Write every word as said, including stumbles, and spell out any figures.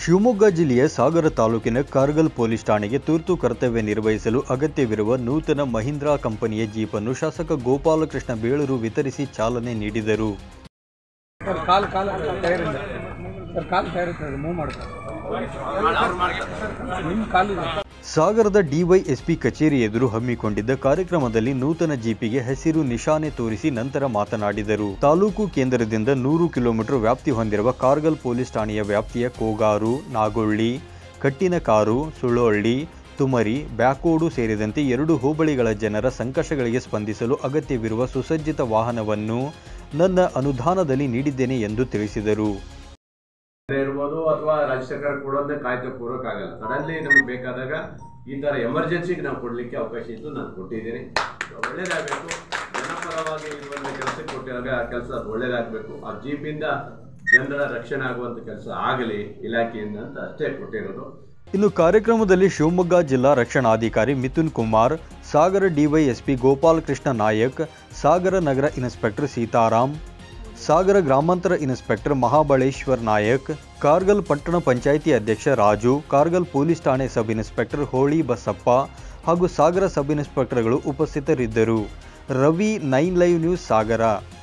ಶಿವಮೊಗ್ಗ ಜಿಲ್ಲೆಯ ಸಾಗರ ತಾಲೂಕಿನ ಕಾರ್ಗಲ್ ಪೊಲೀಸ್ ಠಾಣೆಗೆ ತುರ್ತು ಕರ್ತವ್ಯ ನಿರ್ವಹಿಸಲು ಅಗತ್ಯವಿರುವ ನೂತನ ಮಹೀಂದ್ರಾ ಕಂಪನಿಯ ಜೀಪನ್ನು ಶಾಸಕ ಗೋಪಾಲಕೃಷ್ಣ ಬೇಳೂರು ವಿತರಿಸಿ ಚಾಲನೆ ನೀಡಿದರು. ಸಾಗರದ ಡಿವೈಎಸ್ಪಿ ಕಚೇರಿ ಎದುರು ಹಮ್ಮಿಕೊಂಡಿದ್ದ ಕಾರ್ಯಕ್ರಮದಲ್ಲಿ ನೂತನ ಜೀಪಿಗೆ ಹಸಿರು ನಿಶಾನೆ ತೋರಿಸಿ ನಂತರ ಮಾತನಾಡಿದರು. ತಾಲೂಕು ಕೇಂದ್ರದಿಂದ ನೂರು ಕಿಲೋಮೀಟರ್ ವ್ಯಾಪ್ತಿ ಹೊಂದಿರುವ ಕಾರ್ಗಲ್ ಪೊಲೀಸ್ ಠಾಣೆಯ ವ್ಯಾಪ್ತಿಯ ಕೋಗಾರು, ನಾಗೊಳ್ಳಿ, ಕಟ್ಟಿನಕಾರು, ಸುಳ್ಳೊಳ್ಳಿ, ತುಮರಿ, ಬ್ಯಾಕೋಡು ಸೇರಿದಂತೆ ಎರಡು ಹೋಬಳಿಗಳ ಜನರ ಸಂಕಷ್ಟಗಳಿಗೆ ಸ್ಪಂದಿಸಲು ಅಗತ್ಯವಿರುವ ಸುಸಜ್ಜಿತ ವಾಹನವನ್ನು ನನ್ನ ಅನುದಾನದಲ್ಲಿ ನೀಡಿದ್ದೇನೆ ಎಂದು ತಿಳಿಸಿದರು. ಇರ್ಬೋದು ಅಥವಾ ರಾಜ್ಯ ಸರ್ಕಾರ ಕೊಡೋದನ್ನ ಕಾಯ್ದೆ ಕೂರೋಕ್ಕಾಗಲ್ಲ. ಸಡನ್ಲಿ ನಮ್ಗೆ ಬೇಕಾದಾಗ ಈ ಥರ ಎಮರ್ಜೆನ್ಸಿಗೆ ನಾವು ಕೊಡಲಿಕ್ಕೆ ಅವಕಾಶ ಇದ್ದು ನಾನು ಕೊಟ್ಟಿದ್ದೀನಿ. ಒಳ್ಳೇದಾಗಬೇಕು, ಜನಪರವಾಗಿ ಇರುವಂಥ ಕೆಲಸಕ್ಕೆ ಕೊಟ್ಟಿರುವಾಗ ಆ ಕೆಲಸ ಒಳ್ಳೇದಾಗಬೇಕು. ಆ ಜೀಪಿಂದ ಜನರ ರಕ್ಷಣೆ ಆಗುವಂಥ ಕೆಲಸ ಆಗಲಿ ಇಲಾಖೆಯಿಂದ ಅಂತ ಅಷ್ಟೇ ಕೊಟ್ಟಿರೋದು. ಇನ್ನು ಕಾರ್ಯಕ್ರಮದಲ್ಲಿ ಶಿವಮೊಗ್ಗ ಜಿಲ್ಲಾ ರಕ್ಷಣಾಧಿಕಾರಿ ಮಿಥುನ್ ಕುಮಾರ್, ಸಾಗರ ಡಿವೈಎಸ್ಪಿ ಗೋಪಾಲಕೃಷ್ಣ ನಾಯಕ್, ಸಾಗರ ನಗರ ಇನ್ಸ್ಪೆಕ್ಟರ್ ಸೀತಾರಾಮ್, ಸಾಗರ ಗ್ರಾಮಾಂತರ ಇನ್ಸ್ಪೆಕ್ಟರ್ ಮಹಾಬಳೇಶ್ವರ್ ನಾಯಕ್, ಕಾರ್ಗಲ್ ಪಟ್ಟಣ ಪಂಚಾಯಿತಿ ಅಧ್ಯಕ್ಷ ರಾಜು, ಕಾರ್ಗಲ್ ಪೊಲೀಸ್ ಠಾಣೆ ಸಬ್ ಇನ್ಸ್ಪೆಕ್ಟರ್ ಹೋಳಿ ಬಸಪ್ಪ ಹಾಗೂ ಸಾಗರ ಸಬ್ ಇನ್ಸ್ಪೆಕ್ಟರ್ಗಳು ಉಪಸ್ಥಿತರಿದ್ದರು. ರವಿ, ನೈನ್ ಲೈವ್ ನ್ಯೂಸ್, ಸಾಗರ.